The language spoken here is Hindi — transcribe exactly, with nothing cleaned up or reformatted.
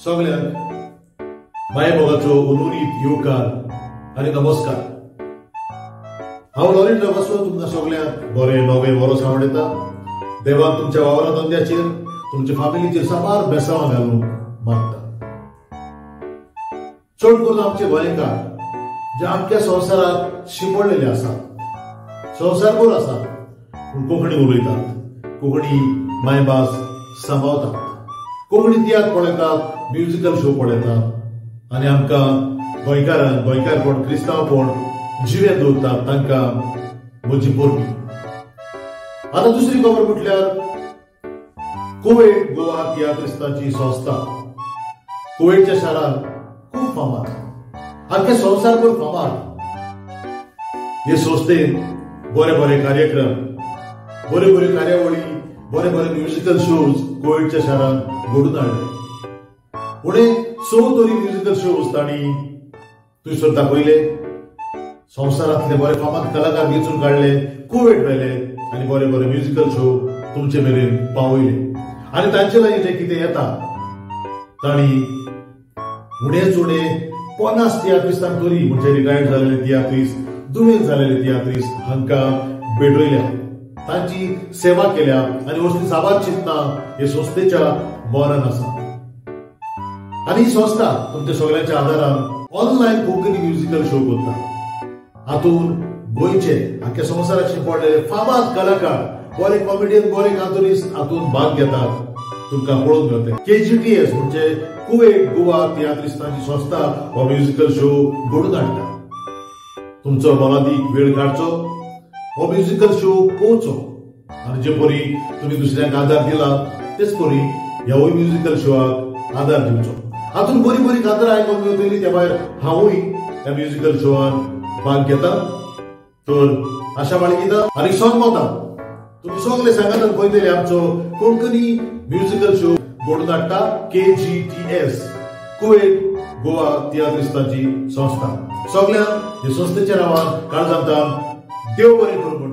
सगळ्यांक मायमोगाचो उलोनीत येवकार आनी नमस्कार। हांव लॉरेंट रवासो तुमकां सगळ्यांक बरें नवे वरोस आवडयता। देवाक तुमच्या वावरांत अंद्याचेर तुमच्या फामिलीचेर साबार बेसांवां घालून मागता। चड करून आमचे गोंयकार जे आमच्या संवसारात शिंपडलेले आसात, संवसारभर आसात, पूण कोंकणी उलयतात, कोंकणी मायभास सांबाळतात, कोंकणी तियात्र पळयतात, म्युजिकल शो पळयतात आनी आमकां गोंयकारांक गोंयकारपण क्रिस्तांवपण जिवें दवरतात तांकां म्हजी पोरबी। आतां दुसरी खबर म्हटल्यार कुवेट गोवा तियात्रिस्तांची संस्था कुवेटच्या शारांत खूब फामाद, आख्या संवसारभर फामाद। हे संस्थेन बरे बरे कार्यक्रम, बरे बरे कार्यावळी, बरे बरे म्युजिकल शोज कुवेटच्या शारांत घडून हाडले। उणे स तरी म्युजिकल शोज तांणी थंयसर दाखयले, संवसारांतले बरे फामाद कलाकार वेंचून काडले, कुवेट व्हेले आनी बरे बरे म्युजिकल शो तुमचे मेरेन पावयले। आनी तांचे लागीं जे कितें येता तांणी उणेच उणे पन्नास तियात्रिस्तांक तरी म्हणजे रिटायर्ड जालेले तियात्रिस्त, दुयेंत जालेले तियात्रिस्त हांकां भेटयल्या, तांची सेवा केल्या आनी असली साबार चिंतना हे संस्थेच्या मरान आसा। आनी ही संस्था तुमच्या सगळ्यांच्या आदारान ऑनलायन कोंकणी म्युजिकल शो करता। हातून गोंयचे आख्या संवसाराक शिंपडलेले फामाद कलाकार, बरे कॉमेडियन, बरे कांतोरिस्ट हातून भाग घेतात, तुमकां पळोवंक मेळटलें। केजीटीएस म्हणजे कुवेट गोवा तियात्रिस्तांची संस्था हो म्युजिकल शो घडोवन हाडटा। तुमचो मोलादीक वेळ काडचो, हो म्युजिकल शो पळोवचो आनी जे परी तुमी दुसऱ्यांक आदार दिला तेच परी ह्यावूय म्युजिकल शोआक आदार दिवचो। हातून बरी बरी कातरां आयकूंक मेळटलीं, त्या भायर हांवूय ह्या म्युजिकल शोआन भाग घेता। तर आशा बाळगिता आनी संगमता तुमी सगळे सांगात पळयतले आमचो कोंकणी म्युजिकल शो घडोवन हाडटा केजीटीएस कुवेट गोवा तियात्रिस्तांची संस्था। सगळ्यांक हे संस्थेच्या नांवान काळजांतान देव बरें करूं।